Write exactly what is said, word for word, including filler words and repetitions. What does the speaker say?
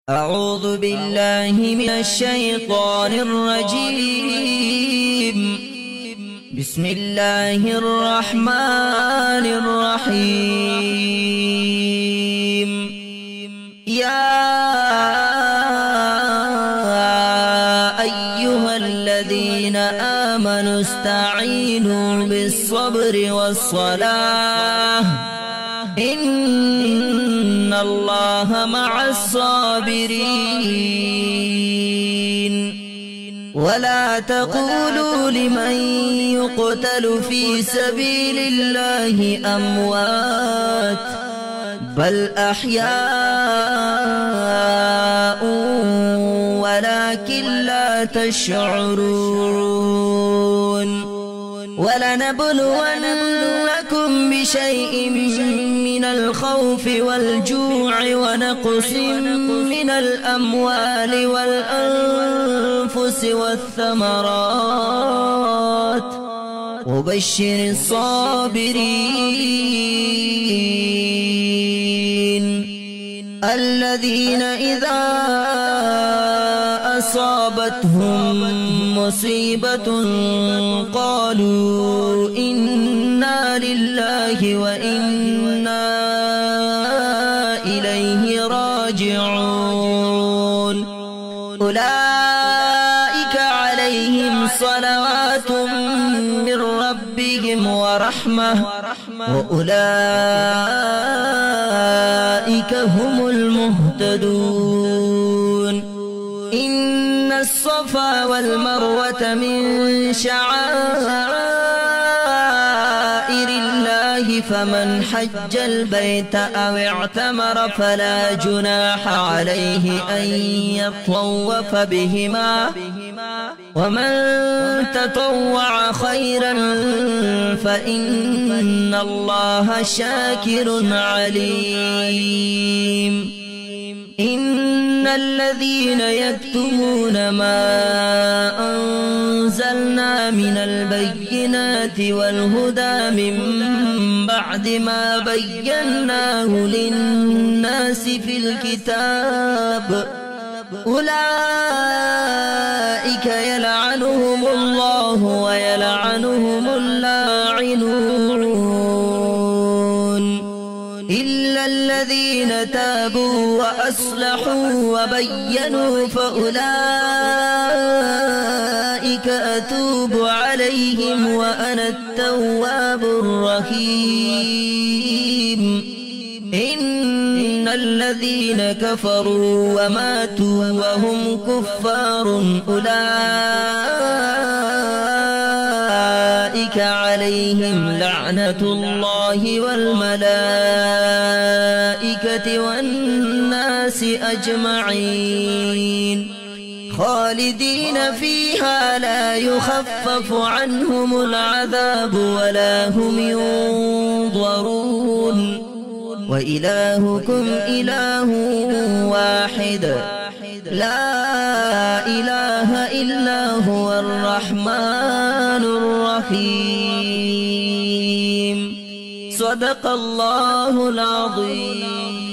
أعوذ بالله من الشيطان الرجيم. بسم الله الرحمن الرحيم. يا أيها الذين آمنوا استعينوا بالصبر والصلاة إن الله مع الصابرين. ولا تقولوا لمن يقتل في سبيل الله أموات بل أحياء ولكن لا تشعرون. ولنبلونكم بشيء من الخوف والجوع ونقص من الأموال والأنفس والثمرات وبشر الصابرين الذين إذا أصابتهم مصيبة قالوا إنا لله وإنا إليه راجعون. أولئك عليهم صلوات من ربهم ورحمة وأولئك هم المهتدون. إن الصفا والمروة من شعائر الله فمن حج البيت أو اعتمر فلا جناح عليه أن يطوف بهما ومن تطوع خيرا فإن الله شاكر عليم. إن الذين يكتمون ما أنزلنا من البينات والهدى من بعد ما بيناه للناس في الكتاب أولئك يلعنهم الله ويلعنهم اللاعنون إلا الذين تابوا وأصلحوا وبينوا فأولئك أتوب عليهم وأنا التواب الرحيم. إن الذين كفروا وماتوا وهم كفار أولئك عليهم لعنة الله والملائكة والناس أجمعين خالدين فيها لا يخفف عنهم العذاب ولا هم ينظرون. وإلهكم إله واحد لا إله إلا هو الرحمن الرحيم. صدق الله العظيم.